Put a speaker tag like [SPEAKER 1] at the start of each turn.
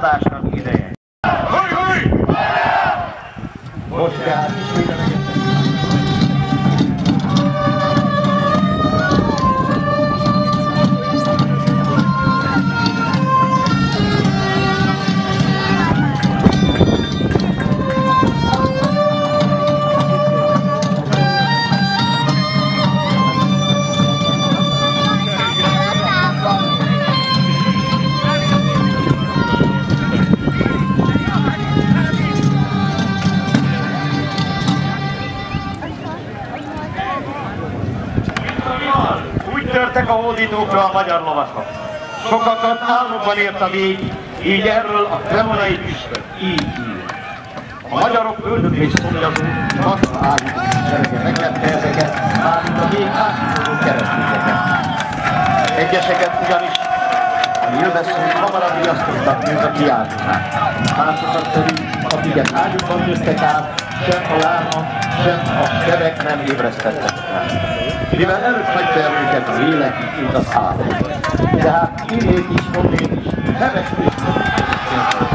[SPEAKER 1] támadásnak ideje. Most kell ismételni. Törtek a hódítókra a magyar lovasok. Sokakat álmokban ért a vég, így erről a kremonai püspök így ír. A magyarok ördögés szomjazó, masra állító serege meglepte ezeket, mármint a vég átnyúló keresztényeket. Egyeseket ugyanis a nyilvesszők hamarabb riasztottak, mint a kiáltozás. Másokat pedig a viget ágyukban nőttek át, sem a láma, sem a sebek nem ébresztettek fel. Mivel előtt hagyta el őket a lélek, mint az állat. Tehát innét is, onnét is, hevesülés.